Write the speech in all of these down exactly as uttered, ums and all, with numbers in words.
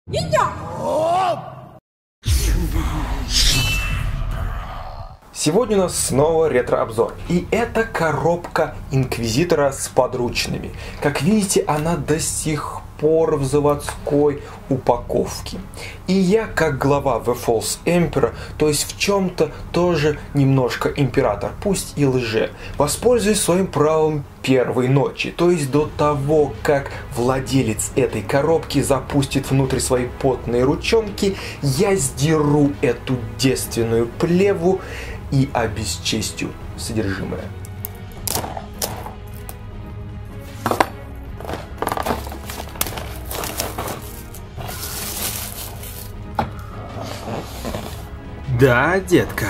Сегодня у нас снова ретро-обзор, и это коробка Инквизитора с подручными. Как видите, она до сих пор в заводской упаковке. И я, как глава The False Emperor, то есть в чем-то тоже немножко император, пусть и лже, воспользуюсь своим правом первой ночи, то есть до того, как владелец этой коробки запустит внутрь свои потные ручонки, я сдеру эту девственную плеву и обесчестью содержимое. Да, детка.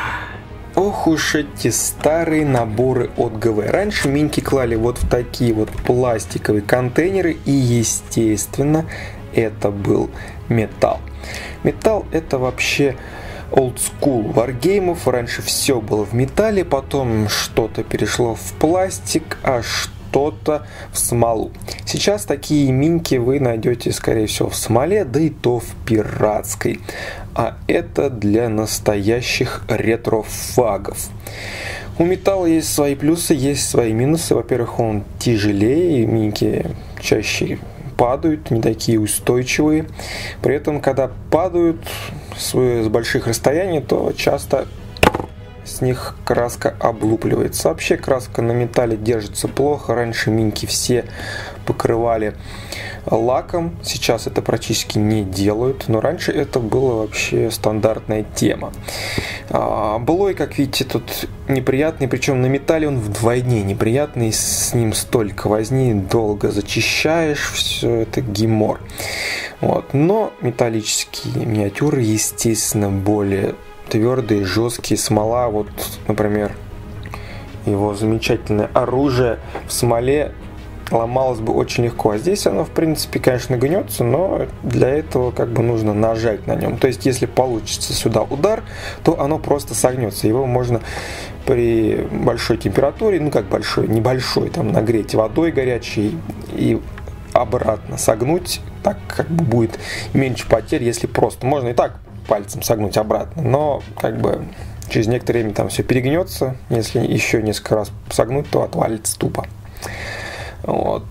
Ох уж эти старые наборы от ГВ. Раньше миньки клали вот в такие вот пластиковые контейнеры, и естественно это был металл. Металл — это вообще олдскул варгеймов. Раньше все было в металле, потом что-то перешло в пластик, а что-то в смолу. Сейчас такие миньки вы найдете, скорее всего, в смоле, да и то в пиратской. А это для настоящих ретро-фагов. У металла есть свои плюсы, есть свои минусы. Во-первых, он тяжелее, и миньки чаще падают, не такие устойчивые. При этом, когда падают с больших расстояний, то часто с них краска облупливается. Вообще краска на металле держится плохо. Раньше миньки все покрывали лаком, сейчас это практически не делают, но раньше это было вообще стандартная тема. А, былой, как видите, тут неприятный, причем на металле он вдвойне неприятный, с ним столько возни, долго зачищаешь, все это гемор. Вот. Но металлические миниатюры, естественно, более твердые, жесткие. Смола, вот, например, его замечательное оружие в смоле ломалось бы очень легко. А здесь оно, в принципе, конечно, гнется, но для этого как бы нужно нажать на нем. То есть, если получится сюда удар, то оно просто согнется. Его можно при большой температуре, ну как большой, небольшой, там нагреть водой горячей и обратно согнуть, так как бы будет меньше потерь, если просто. Можно и так пальцем согнуть обратно, но как бы через некоторое время там все перегнется. Если еще несколько раз согнуть, то отвалится тупо. Вот.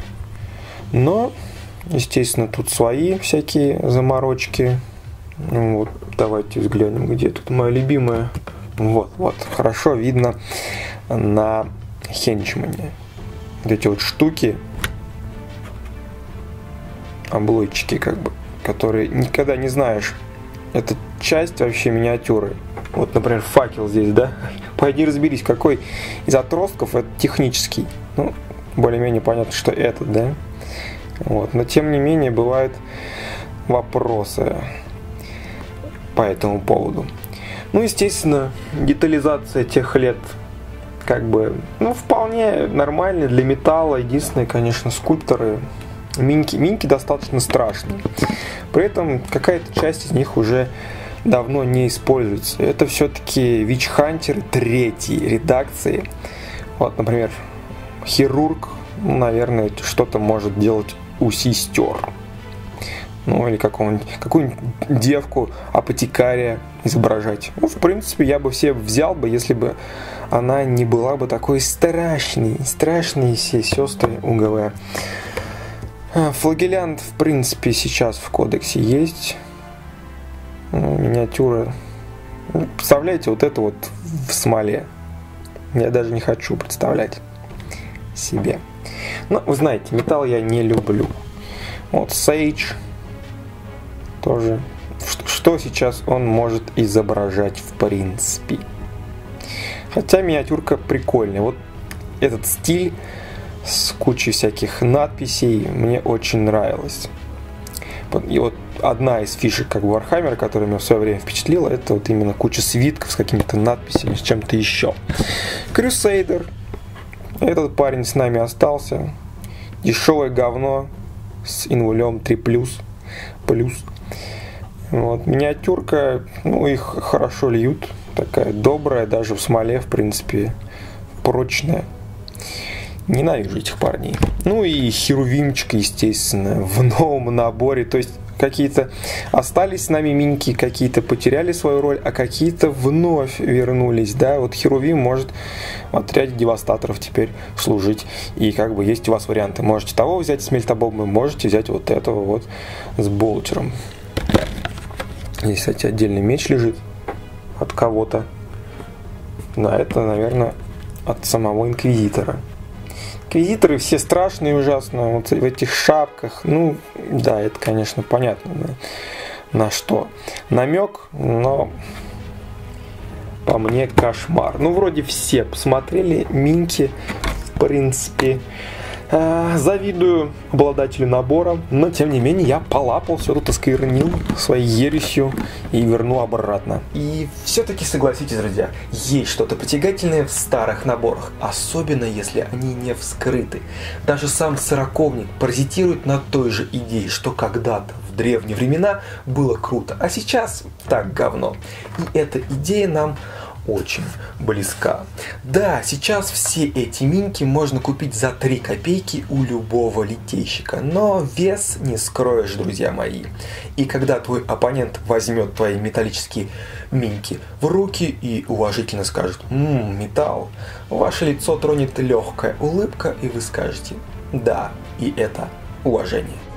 Но, естественно, тут свои всякие заморочки. Вот, давайте взглянем, где тут моя любимая. Вот, вот, хорошо видно на хенчмане. Вот эти вот штуки, облойчики, как бы, которые никогда не знаешь. Это часть вообще миниатюры. Вот, например, факел здесь, да? Пойди разберись, какой из отростков это технический. Ну, более-менее понятно, что это, да? Вот. Но, тем не менее, бывают вопросы по этому поводу. Ну, естественно, детализация тех лет как бы, ну, вполне нормальная для металла. Единственное, конечно, скульпторы, миньки, миньки достаточно страшные. При этом какая-то часть из них уже давно не используется. Это все-таки вич-хантеры третьей редакции. Вот, например, хирург, ну, наверное, что-то может делать у сестер. Ну, или какую-нибудь, какую-нибудь девку, апотекария изображать. Ну, в принципе, я бы все взял бы, если бы она не была бы такой страшной. Страшные все сестры у ГВ. Флагелянт, в принципе, сейчас в кодексе есть. Ну, миниатюра. Представляете, вот это вот в смоле. Я даже не хочу представлять себе. Но, вы знаете, металл я не люблю. Вот Сейдж тоже. Что сейчас он может изображать в принципе? Хотя миниатюрка прикольная. Вот этот стиль с кучей всяких надписей мне очень нравилось. И вот одна из фишек как бы Warhammer, которая меня в свое время впечатлила, это вот именно куча свитков с какими-то надписями, с чем-то еще. Crusader. Этот парень с нами остался. Дешевое говно с инвулем три плюс. Плюс. Вот. Миниатюрка, ну, их хорошо льют. Такая добрая, даже в смоле, в принципе, прочная. Ненавижу этих парней. Ну и херувимчик, естественно, в новом наборе. То есть какие-то остались с нами миньки, какие-то потеряли свою роль, а какие-то вновь вернулись, да, вот Херувим может в отряде девастаторов теперь служить, и как бы есть у вас варианты, можете того взять с мельтобомбой, можете взять вот этого вот с болтером. Здесь, кстати, отдельный меч лежит от кого-то, да, это, наверное, от самого Инквизитора. Инквизиторы все страшные и ужасные, вот в этих шапках, ну, да, это, конечно, понятно, да, на что намек, но по мне кошмар. Ну, вроде все посмотрели миньки, в принципе, завидую обладателю набора, но тем не менее я полапал, все тут осквернил своей ересью и верну обратно. И все-таки согласитесь, друзья, есть что-то притягательное в старых наборах, особенно если они не вскрыты. Даже сам сороковник паразитирует на той же идее, что когда-то в древние времена было круто, а сейчас так говно. И эта идея нам очень близка. Да, сейчас все эти миньки можно купить за три копейки у любого литейщика, но вес не скроешь, друзья мои. И когда твой оппонент возьмет твои металлические миньки в руки и уважительно скажет: «Ммм, металл», ваше лицо тронет легкая улыбка, и вы скажете: «Да, и это уважение».